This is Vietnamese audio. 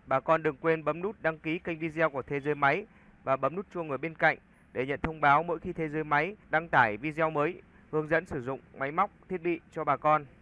Bà con đừng quên bấm nút đăng ký kênh video của Thế giới máy và bấm nút chuông ở bên cạnh để nhận thông báo mỗi khi Thế giới máy đăng tải video mới, hướng dẫn sử dụng máy móc, thiết bị cho bà con.